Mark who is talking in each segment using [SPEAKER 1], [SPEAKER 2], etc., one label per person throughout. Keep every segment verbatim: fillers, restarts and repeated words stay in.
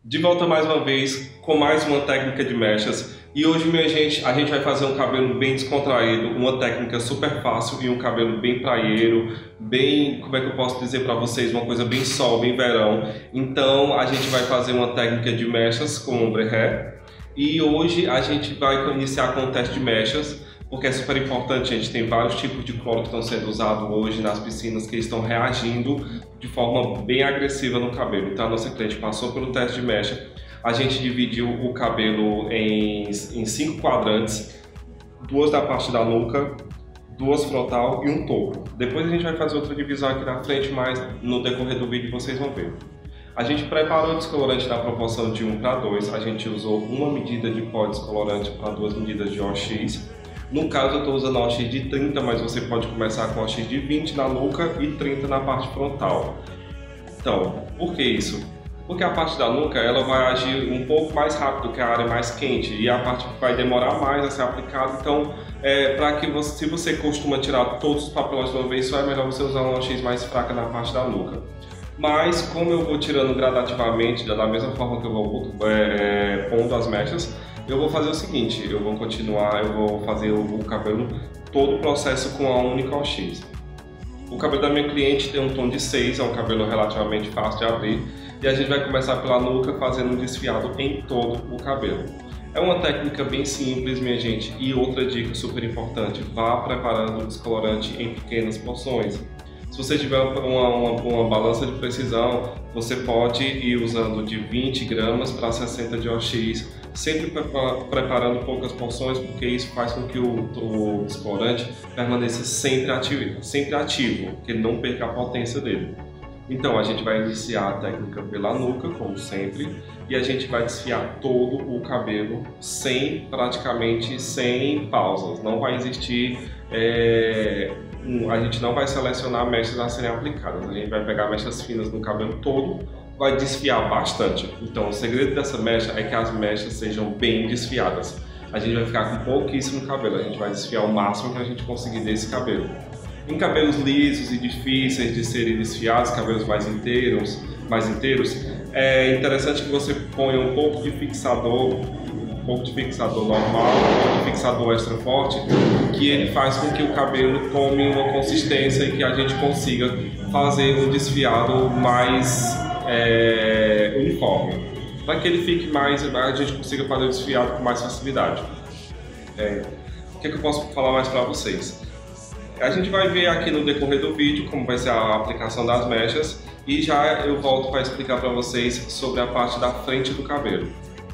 [SPEAKER 1] De volta mais uma vez com mais uma técnica de mechas. E hoje, minha gente, a gente vai fazer um cabelo bem descontraído, uma técnica super fácil e um cabelo bem praieiro, bem, como é que eu posso dizer para vocês, uma coisa bem sol, bem verão. Então, a gente vai fazer uma técnica de mechas com ombre hair. E hoje a gente vai iniciar com o teste de mechas, porque é super importante. A gente tem vários tipos de cloro que estão sendo usados hoje nas piscinas que estão reagindo de forma bem agressiva no cabelo. Então a nossa cliente passou pelo teste de mecha, a gente dividiu o cabelo em, em cinco quadrantes, duas da parte da nuca, duas frontal e um topo. Depois a gente vai fazer outra divisão aqui na frente, mas no decorrer do vídeo vocês vão ver. A gente preparou o descolorante na proporção de um para dois, a gente usou uma medida de pó descolorante para duas medidas de O X. No caso eu estou usando O X de trinta, mas você pode começar com O X de vinte na nuca e trinta na parte frontal. Então, por que isso? Porque a parte da nuca ela vai agir um pouco mais rápido que a área mais quente e a parte que vai demorar mais a ser aplicada. Então, é, para que você, se você costuma tirar todos os papelões de uma vez só, é melhor você usar um O X mais fraca na parte da nuca. Mas como eu vou tirando gradativamente, da mesma forma que eu vou é, é, pondo as mechas, eu vou fazer o seguinte: eu vou continuar, eu vou fazer o, o cabelo, todo o processo com a única O X. O cabelo da minha cliente tem um tom de seis, é um cabelo relativamente fácil de abrir, e a gente vai começar pela nuca fazendo um desfiado em todo o cabelo. É uma técnica bem simples, minha gente, e outra dica super importante: vá preparando o descolorante em pequenas porções. Se você tiver uma, uma, uma balança de precisão, você pode ir usando de vinte gramas para sessenta de O X, sempre preparando poucas porções, porque isso faz com que o, o descolorante permaneça sempre ativo, sempre ativo, que ele não perca a potência dele. Então a gente vai iniciar a técnica pela nuca, como sempre, e a gente vai desfiar todo o cabelo sem, praticamente sem pausas. Não vai existir, é, a gente não vai selecionar mechas a serem aplicadas. A gente vai pegar mechas finas no cabelo todo, vai desfiar bastante. Então o segredo dessa mecha é que as mechas sejam bem desfiadas. A gente vai ficar com pouquíssimo cabelo, a gente vai desfiar o máximo que a gente conseguir desse cabelo. Em cabelos lisos e difíceis de serem desfiados, cabelos mais inteiros, mais inteiros, é interessante que você ponha um pouco de fixador, um pouco de fixador normal, um pouco de fixador extra forte, que ele faz com que o cabelo tome uma consistência e que a gente consiga fazer um desfiado mais é, uniforme, para que ele fique mais, a gente consiga fazer o desfiado com mais facilidade. É, o que, é que eu posso falar mais para vocês? A gente vai ver aqui no decorrer do vídeo como vai ser a aplicação das mechas e já eu volto para explicar para vocês sobre a parte da frente do cabelo.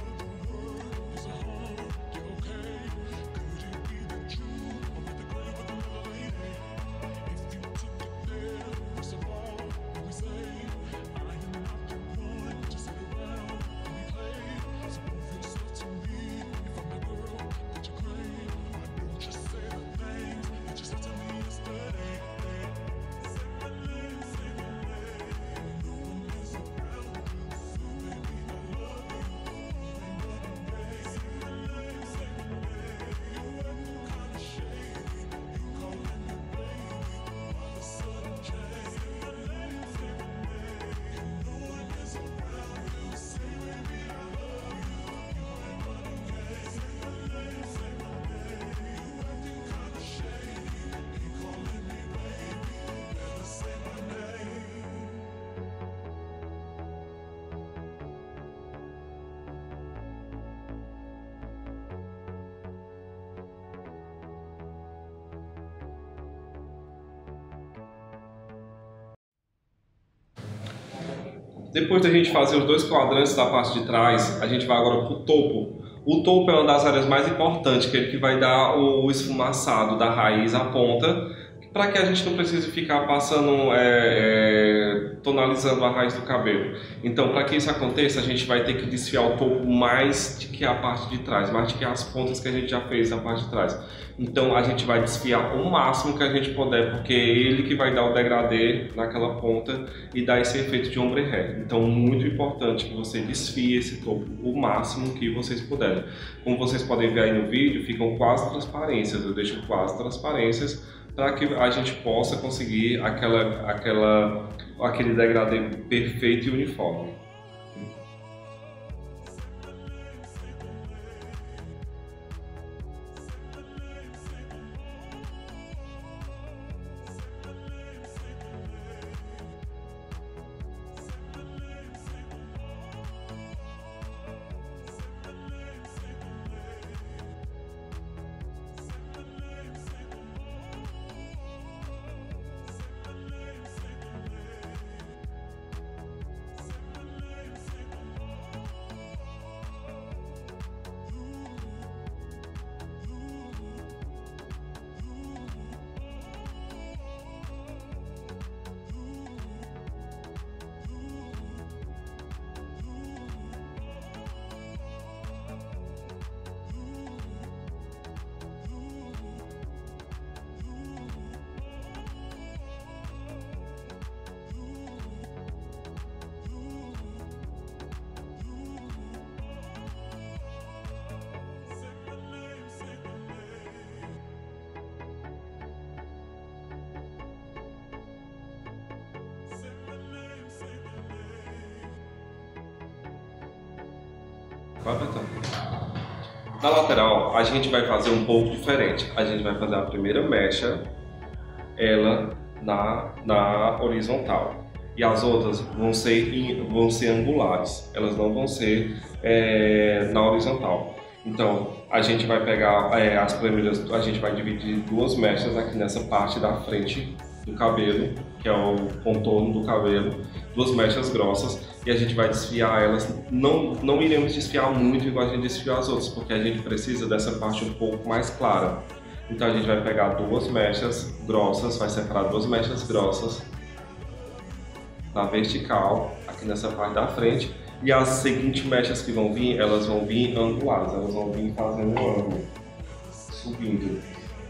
[SPEAKER 1] Depois da gente fazer os dois quadrantes da parte de trás, a gente vai agora para o topo. O topo é uma das áreas mais importantes, que é ele que vai dar o esfumaçado da raiz à ponta, para que a gente não precise ficar passando, é, é, tonalizando a raiz do cabelo. Então, para que isso aconteça, a gente vai ter que desfiar o topo mais do que a parte de trás, mais do que as pontas que a gente já fez na parte de trás. Então, a gente vai desfiar o máximo que a gente puder, porque é ele que vai dar o degradê naquela ponta e dar esse efeito de ombre hair. Então, muito importante que você desfie esse topo o máximo que vocês puderem. Como vocês podem ver aí no vídeo, ficam quase transparências, eu deixo quase transparências, para que a gente possa conseguir aquela, aquela, aquele degradê perfeito e uniforme. Vai apertando. Na lateral, a gente vai fazer um pouco diferente. A gente vai fazer a primeira mecha, ela na, na horizontal. E as outras vão ser, vão ser angulares, elas não vão ser é, na horizontal. Então, a gente vai pegar é, as primeiras, a gente vai dividir duas mechas aqui nessa parte da frente do cabelo, que é o contorno do cabelo, duas mechas grossas, e a gente vai desfiar elas. Não, não iremos desfiar muito igual a gente desfiou as outras, porque a gente precisa dessa parte um pouco mais clara. Então a gente vai pegar duas mechas grossas, vai separar duas mechas grossas na vertical, aqui nessa parte da frente, e as seguintes mechas que vão vir, elas vão vir angulares, elas vão vir fazendo um ângulo, subindo.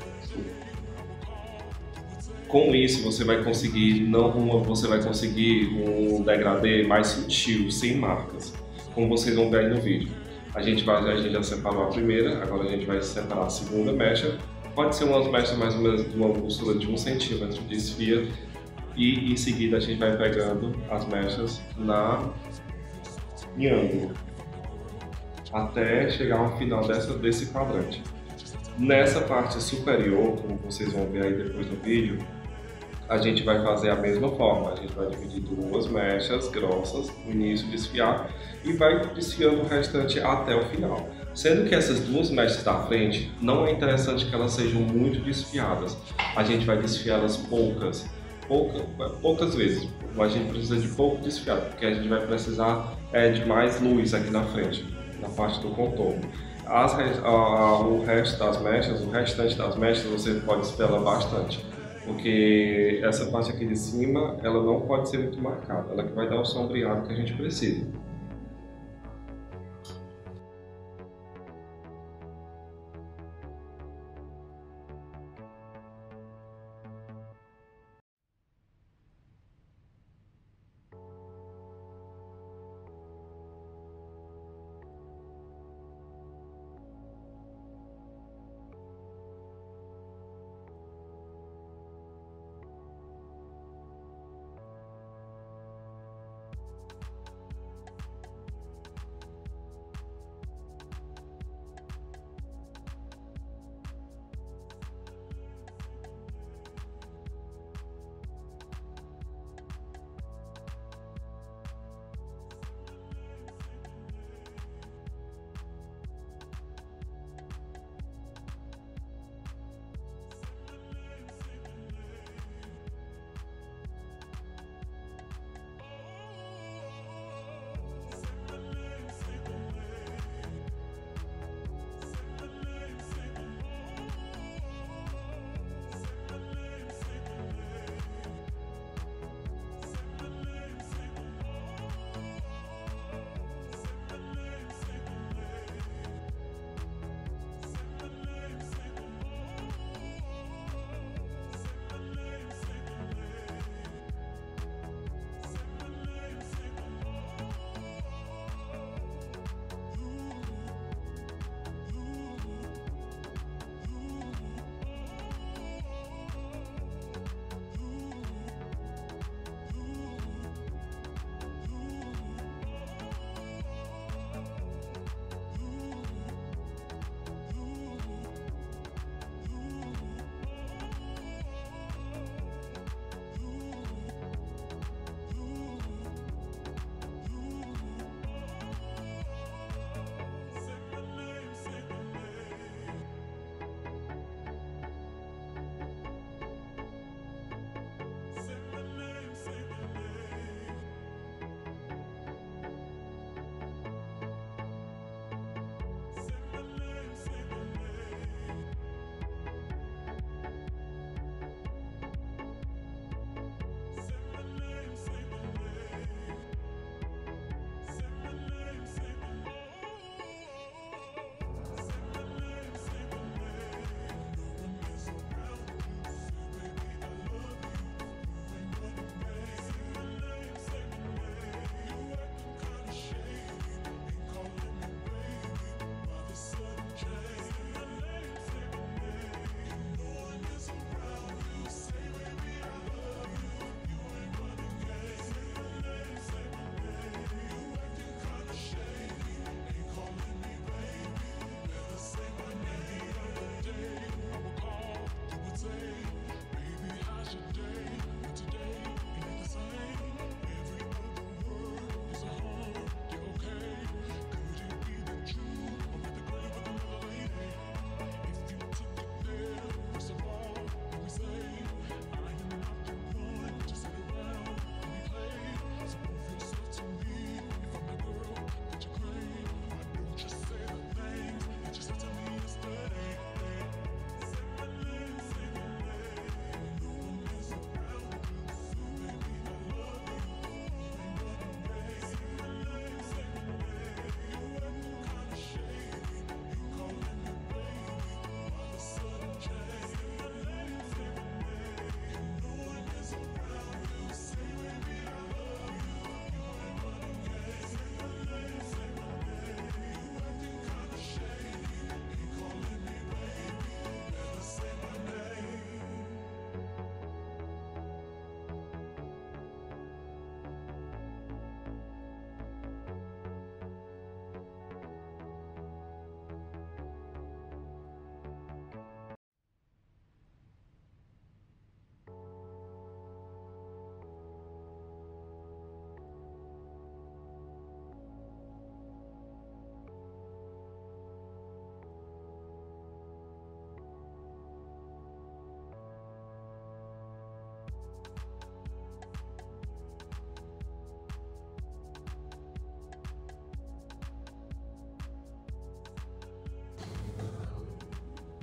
[SPEAKER 1] Com isso você vai conseguir não uma, você vai conseguir um degradê mais sutil, sem marcas, como vocês vão ver aí no vídeo. A gente vai, a gente já separou a primeira, agora a gente vai separar a segunda mecha. Pode ser umas mechas mais ou menos de uma grossura de um centímetro de desfia, e em seguida a gente vai pegando as mechas na em ângulo até chegar ao final dessa, desse quadrante. Nessa parte superior, como vocês vão ver aí depois no vídeo, a gente vai fazer a mesma forma. A gente vai dividir duas mechas grossas no início, desfiar, e vai desfiando o restante até o final. Sendo que essas duas mechas da frente, não é interessante que elas sejam muito desfiadas. A gente vai desfiá-las poucas, pouca, poucas vezes. A gente precisa de pouco desfiado, porque a gente vai precisar é, de mais luz aqui na frente, na parte do contorno. As, a, o resto das mechas, o restante das mechas, você pode desfiá-la bastante, porque essa parte aqui de cima, ela não pode ser muito marcada, ela que vai dar o sombreado que a gente precisa.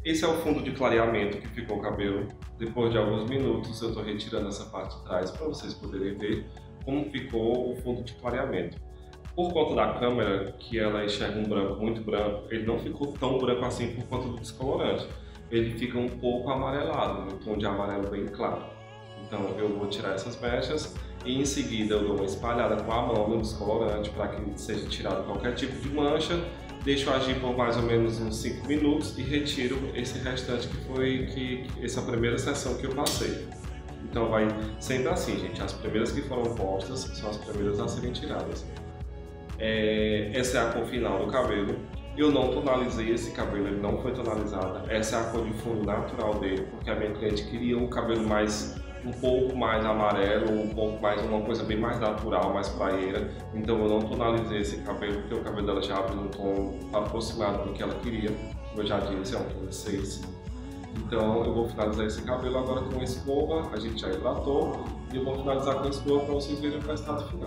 [SPEAKER 1] Esse é o fundo de clareamento que ficou o cabelo. Depois de alguns minutos eu estou retirando essa parte de trás para vocês poderem ver como ficou o fundo de clareamento. Por conta da câmera, que ela enxerga um branco muito branco, ele não ficou tão branco assim por conta do descolorante. Ele fica um pouco amarelado, um tom de amarelo bem claro. Então eu vou tirar essas mechas e em seguida eu dou uma espalhada com a mão no descolorante para que seja tirado qualquer tipo de mancha. Deixo agir por mais ou menos uns cinco minutos e retiro esse restante que foi que, essa primeira sessão que eu passei. Então vai sempre assim, gente, as primeiras que foram postas são as primeiras a serem tiradas. É, essa é a cor final do cabelo. Eu não tonalizei esse cabelo, ele não foi tonalizado. Essa é a cor de fundo natural dele, porque a minha cliente queria um cabelo mais um pouco mais amarelo, um pouco mais uma coisa bem mais natural, mais praieira. Então eu não tonalizei esse cabelo, porque o cabelo dela já abre um tom aproximado do que ela queria. Como eu já disse, é um tom de seis. Então eu vou finalizar esse cabelo agora com escova, a gente já hidratou, e eu vou finalizar com escova para vocês verem o resultado final.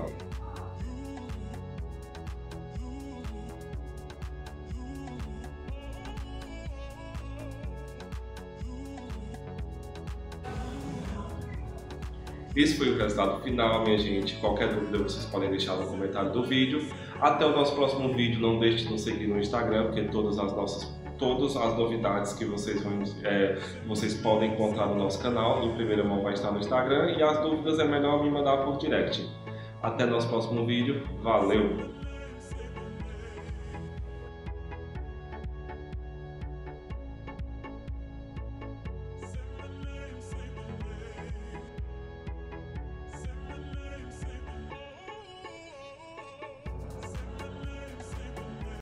[SPEAKER 1] Esse foi o resultado final, minha gente. Qualquer dúvida vocês podem deixar no comentário do vídeo. Até o nosso próximo vídeo. Não deixe de nos seguir no Instagram, porque todas as nossas, todas as novidades que vocês, vão, é, vocês podem encontrar no nosso canal, em primeira mão vai estar no Instagram. E as dúvidas é melhor me mandar por direct. Até o nosso próximo vídeo. Valeu!